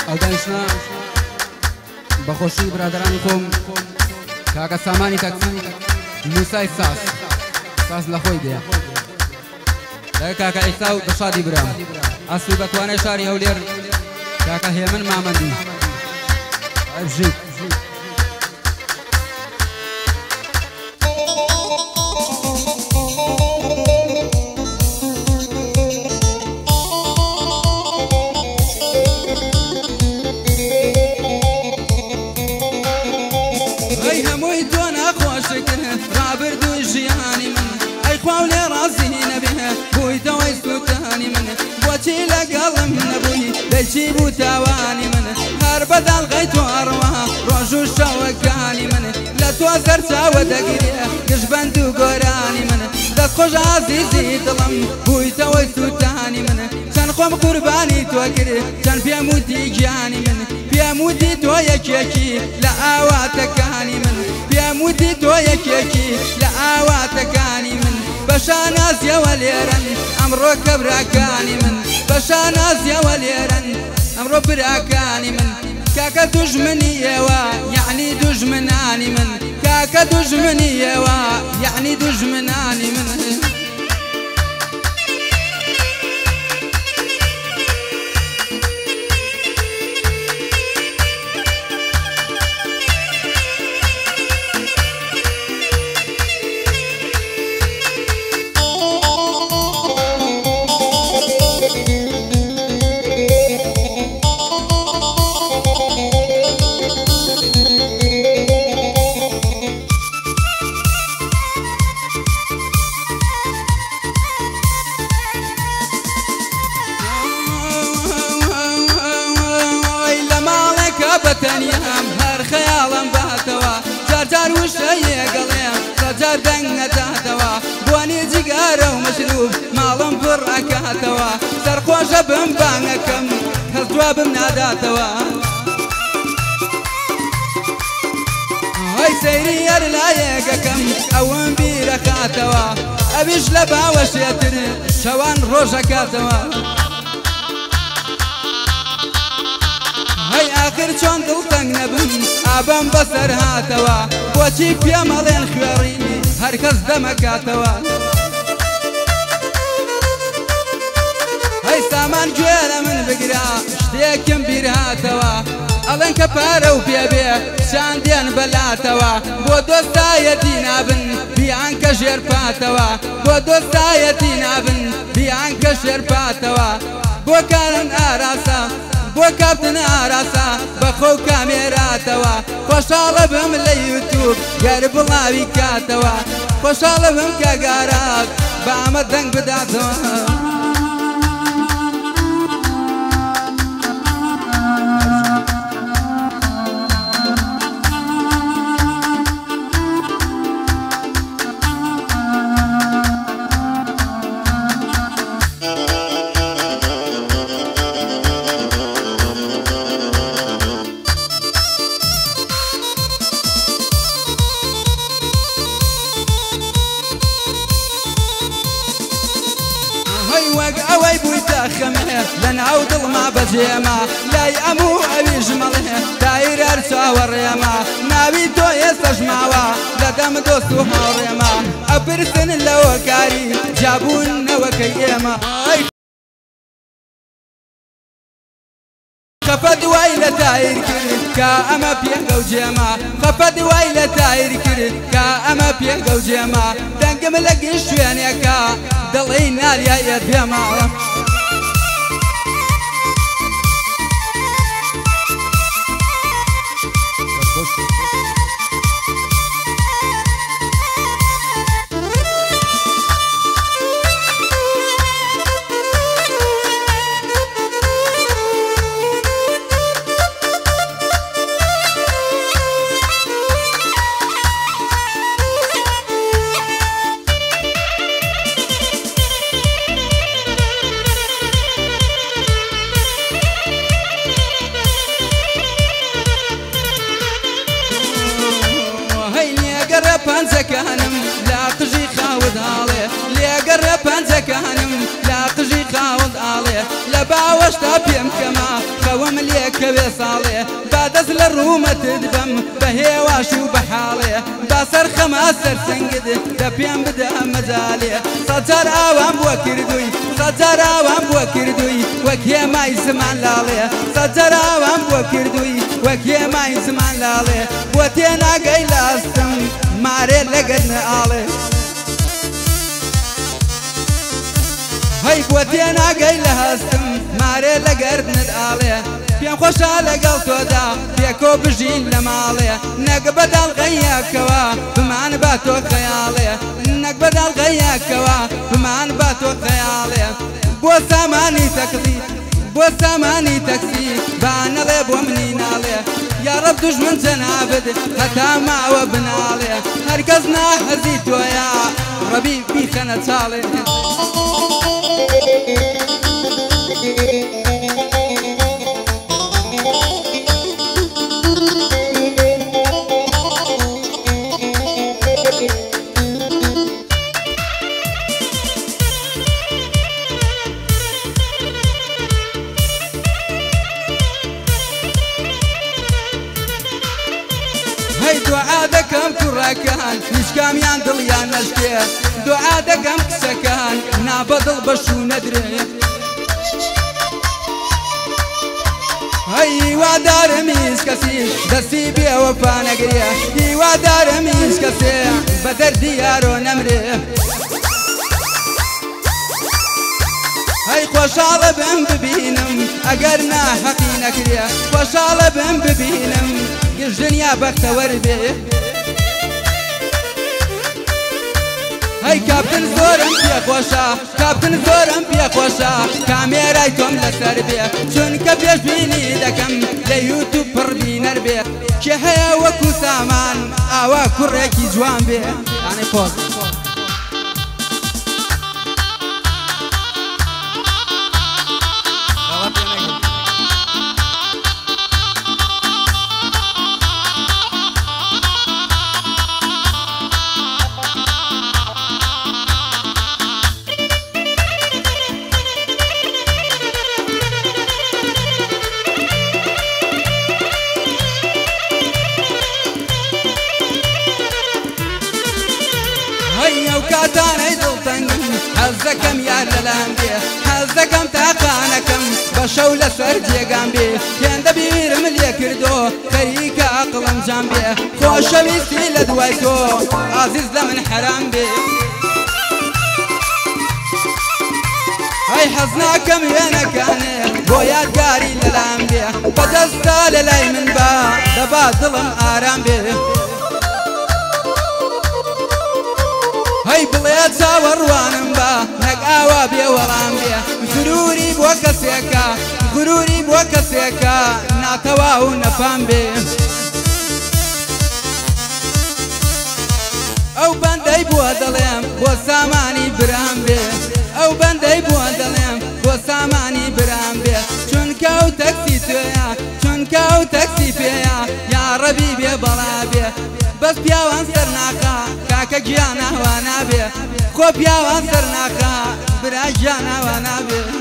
ئەو دانیشتە بەخۆشی برادرانی خۆم کاکە سامانی تەکسی موسای ساس لە خۆی دێ لەگە کاکە ئیسا و بەشادی برام ئەسوی بەتوانای شاری هەولێر کاکە هێمن مامەندی ئەبژیت دەیچی بوو تاوانی من هەر بەداڵ غەیت و ئەڕوا ڕۆژ و شەوەکانی من لە تۆ زەرچاوە دەگرێ گشتبەند و گۆرانی من دەستخۆش عەزیزی دڵم بوویتەوەی سووتانی من چەند خۆم قوربانی تۆ کرد چەند پێم وتی گیانی من پێم وتی تۆ یەکێکی لە ئاواتەکانی من پێم وتی تۆ یەکێکی لە ئاواتەکانی من بەشانازیەوە لێرەن ئەمڕۆ کە براکانی من بەشانازیەوە لێرەن ئەمڕۆ براکانی من کاکە دوژمنی ئێوە یعنی دوژمنانی من کاکە دوژمنی ئێوە یعنی دوژمنانی من بەتەنیام هەر خەیاڵم باتەوە جار وشە یەگەڵێم سەجار دەنگ نەداتەوە بۆنی جیگارە و مەشروب ماڵم پڕ ئەکاتەوە سەرخۆشە بم بانگەکەم کەس جوابم ناداتەوە ئەی سەیری هەر لایەکەکەم ئەوم بیرە خاتەوە ئەویش لە باوەشێتر شەوان ڕۆژەکاتەوە هەی ئاخر چۆن دڵتەنگ نەبم ئابەم بەسەر هاتەوە بۆچی پێمەڵێن خوێڕی هەرکەس دەمەکاتەوە هەی سامان گوێ لە من بگرا شتێکم بیر هاتەوە ئەڵێن کە پارە و پێبێ شاندێن بەلاتەوە بۆ دۆستایەتی نابن بیان کە ژێرپاتەوە بۆ دۆستایەتی نابن بیان کە ژێرپاتەوە بۆ کارن ئاراسە بۆ کاپتن ئاراسە بەخۆ و کامێراتەوە خۆشحاڵە بم لە یوتیوب گەر بڵاوی کاتەوە خۆشحاڵە بم کە گارات بە ئەمە دەنگ بداتەوە وەک ئەوەی بوویتە خەمێ لە ناو دڵما بەجێمە لای ئەموو ئەویش مەڵێ دایر هەر چاوەڕێمە ناوی تۆ ئێستەش ماوە لە دەم دۆست و هاوڕێمە ئەپرسن لەوە کاری جابوونەوەکەی ئێمە خەفە دوای لە تایر کرد کە ئەمە پێنگە و جێمە خەفە دوای لە تایر کرد کە ئەمە پێنگە و جێمە دەنگم لە گشت شوێنێکە دڵی ناریایەت بێمە پەنجەکانم لا قژی خاوت ئاڵێ لێگەڕێ پەنجەکانم لا قژی خاوت ئاڵێ لە باوەشتا پێم کەما خەوم لێکە كوي صالي بعدس للرومة تدبم بهيواش وبحالي باسر خماسر سنقد دبيان بدا مزالي صدر اوام بوكردوي صدر اوام بوكردوي وكيه ما يسمع لالي صدر اوام بوكردوي وكيه ما يسمع لالي بوتينا قيلاستم ماري لقدنا آلي هاي بوتينا قيلها استم ماري لقردنا الآلي بيان خوشا لقل تودا بيكو بجين لمالي نقبد الغيا كوا بمان باتو خيالي نقبد الغيا كوا بمان باتو خيالي بو ساماني تكذي بو ساماني تكسي بانا لي بو منينالي يا رب دجمن جنابد حتى ما وبنالي هركزنا هزيت ويا ربي بيخنا تالي هاي دعاء دكم كراكان نشكام ياندل يا نشكي دعاء دكم كسكان نابضل بشو ندري هاي وادار ميس كسي دسي بيا وفانا قريا هاي وادار ميس كسي بدر ديارو نمري هاي خوشالة بهم ببينم اقرنا حقينا كريا خوشالة بهم ببينم الدنيا بختور بيه هاي كابتن زورم بيا خوشا كابتن زورم بيا خوشا كاميراي توم لسر بيه چونك بيش بيني دكم ليوتيوب پر بينر بيه كهيا وكو سامان اوا كوريكي جوان بيه يعني فوز وكاتاني دلتنقم حزكم يا للانبي حزكم تاقانكم بشولة سردي قامبي كان دبير ملي كردو خريك اقلم جنبي خوش بيستي لدويتو عزيز لمن حرام بي هاي حزناكم يا نكاني بويا قاري للانبي بدستا للاي من با دبا ظلم آرام بي هاي بليات ساوروانم با نقاوا بيا ورام بيا غروري بوكسيكا غروري بوكسيكا ناتواو نفام بي او بندي بودلم بوساماني برام بي او بندي بودلم بوساماني برام بي چونكاو تاكسي تويا چونكاو تاكسي فيا يا ربي بيا بلا بيا بس بياوان سرناخا كاكا جيانا وانا بي خو بياوان سرناخا برا جانا وانا بي